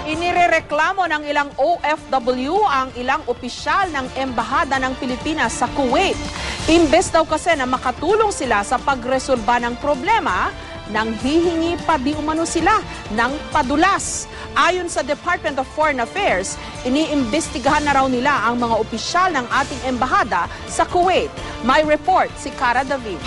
Inirereklamo ng ilang OFW ang ilang opisyal ng Embahada ng Pilipinas sa Kuwait. Imbes daw kasi na makatulong sila sa pagresolba ng problema, nang hihingi pa di umano sila ng padulas. Ayon sa Department of Foreign Affairs, iniimbestigahan na raw nila ang mga opisyal ng ating embahada sa Kuwait. May report si Cara David.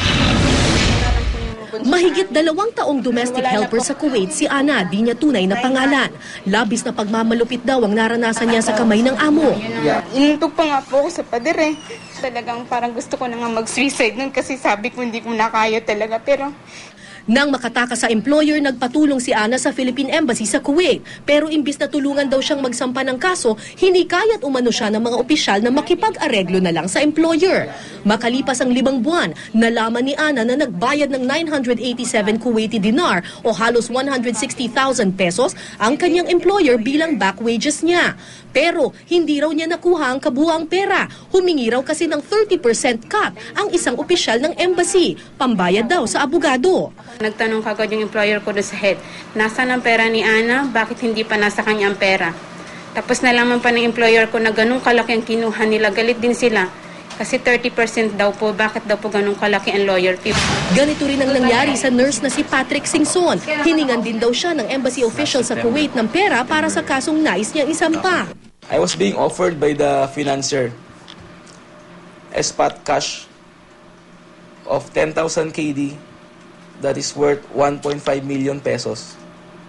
Mahigit 2 taong domestic helper sa Kuwait si Ana, di niya tunay na pangalan. Labis na pagmamalupit daw ang naranasan niya sa kamay ng amo. Inintog pa nga po ako sa pader eh. Talagang parang gusto ko na nga mag-suicide nun kasi sabi ko hindi ko na kaya talaga. Pero nang makatakas sa employer, nagpatulong si Ana sa Philippine Embassy sa Kuwait. Pero imbis na tulungan daw siyang magsampa ng kaso, hinikayat umano siya ng mga opisyal na makipag-areglo na lang sa employer. Makalipas ang 5 buwan, nalaman ni Ana na nagbayad ng 987 Kuwaiti dinar o halos 160,000 pesos ang kanyang employer bilang back wages niya. Pero hindi raw niya nakuha ang kabuuang pera. Humingi raw kasi ng 30% cut ang isang opisyal ng embassy. Pambayad daw sa abogado. nagtanong kagad yung employer ko doon sa head, nasaan ang pera ni Ana? Bakit hindi pa nasa kanya ang pera? Tapos nalaman pa ng employer ko na ganun kalaki ang kinuha nila. Galit din sila. Kasi 30% daw po, bakit daw po ganun kalaki ang lawyer fee? Ganito rin ang nangyari sa nurse na si Patrick Singson. Hiningan din daw siya ng embassy official sa Kuwait ng pera para sa kasong nais niyang isampa. I was being offered by the financier a spot cash of 10,000 KD that is worth 1.5 million pesos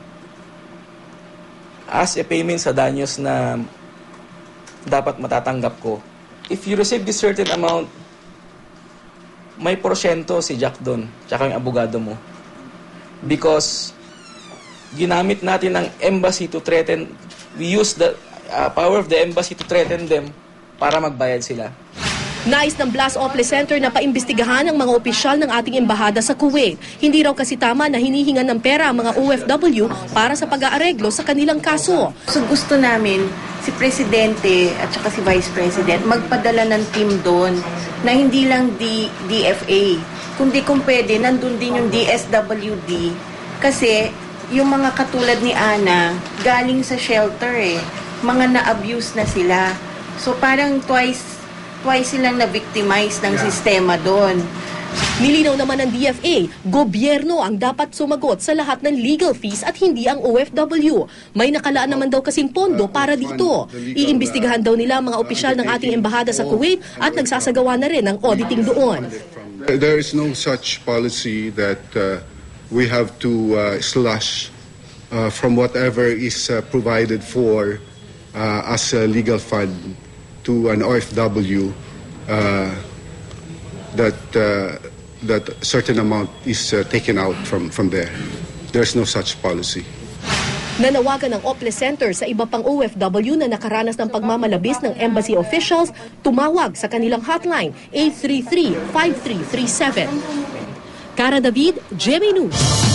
as a payment sa danyos na dapat matatanggap ko. If you receive this certain amount, may porsyento si Jack doon, tsaka yung abogado mo. Because ginamit natin ang embassy to threaten, we use the power of the embassy to threaten them para magbayad sila. Nais ng Blas Ople Center na paimbestigahan ang mga opisyal ng ating embahada sa Kuwait. Hindi raw kasi tama na hinihingan ng pera ang mga OFW para sa pag-aareglo sa kanilang kaso. So gusto namin si Presidente at saka si Vice President magpadala ng team doon na hindi lang DFA, kundi kung pwede nandun din yung DSWD kasi yung mga katulad ni Ana galing sa shelter mga na-abuse na sila. So parang twice silang na-victimize ng sistema doon. Nilinaw naman ng DFA, gobyerno ang dapat sumagot sa lahat ng legal fees at hindi ang OFW. May nakalaan naman daw kasing pondo para dito. Iimbestigahan daw nila ang mga opisyal ng ating embahada sa Kuwait at nagsasagawa na rin ng auditing doon. There is no such policy that we have to slash from whatever is provided for as a legal fund to an OFW that certain amount is taken out from there. There's no such policy. Nanawagan ng Ople Center sa iba pang OFW na nakaranas ng pagmamalabis ng embassy officials, tumawag sa kanilang hotline 833-5337. Cara David, GMA News.